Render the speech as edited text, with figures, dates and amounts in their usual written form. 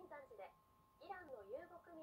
山寺でイランの遊牧民